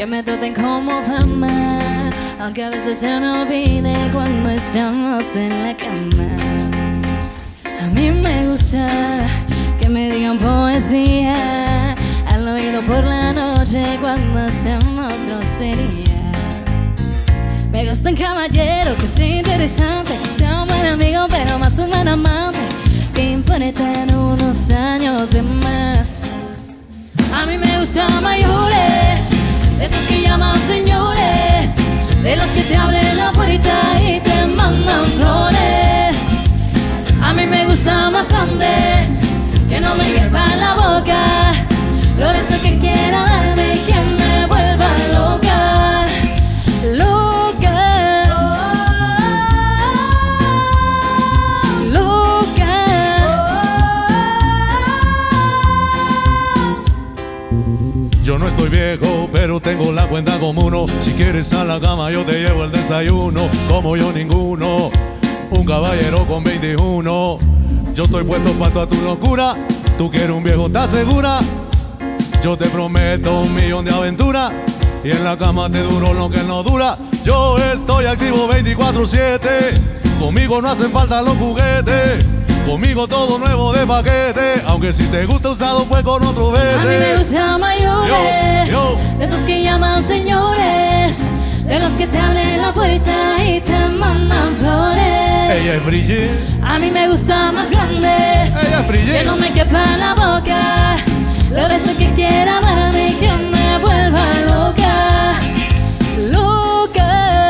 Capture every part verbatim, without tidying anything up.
que me traten como dama, aunque a veces se me olvide cuando estamos en la cama. A mí me gusta que me digan poesía al oído por la noche cuando hacemos groserías. Me gusta un caballero que sea interesante, que sea un buen amigo pero más un buen amante, que importan unos años de más. A mí me gustan mayores, de esos que llaman señores, de los que te abren la puerta y te mandan flores. A mí me gustan más grandes, que no me quepan la boca, flores que quiera darme y que me vuelva loca, loca, loca. Yo no estoy viejo, pero tengo la cuenta como uno. Si quieres a la cama yo te llevo el desayuno, como yo ninguno, un caballero con veintiuno. Yo estoy puesto para toda tu locura. Tú quieres un viejo, ¿estás segura? Yo te prometo un millón de aventuras y en la cama te duro lo que no dura. Yo estoy activo veinticuatro siete, conmigo no hacen falta los juguetes, conmigo todo nuevo de paquete, aunque si te gusta usado pues con otro vete. A mí me gustan mayores, yo, yo. de esos que llaman señores, de los que te abren la puerta y te mandan flores. Ella es Brigitte. A mí me gustan más grandes, Ella es Brigitte. que no me quepa la boca, los besos que quiera darme y que me vuelva loca, loca,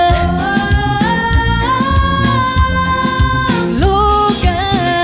loca.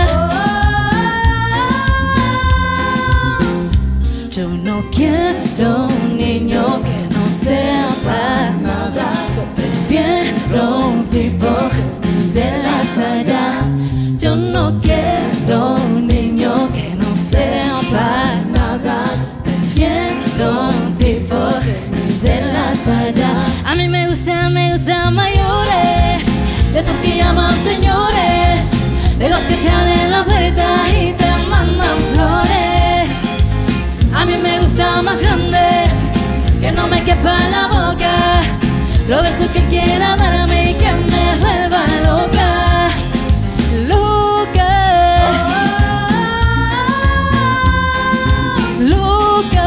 Yo no quiero un niño que no sepa nada, prefiero un tipo de la talla. Yo no quiero un niño que no sepa nada, prefiero un tipo de la talla. A mí me gustan, me gustan mayores, de esos que llaman señores, de los que te abren la puerta y te mandan flores. A mí me gustan más grandes, que no me quepa la boca, los besos que quiera darme y que me vuelva loca, loca, loca,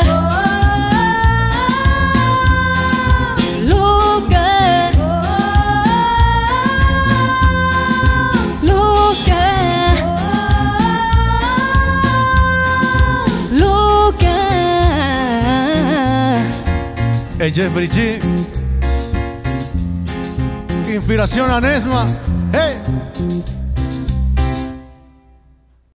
loca, loca, loca. Ella es Brigitte, inspiración a Nesma. Hey.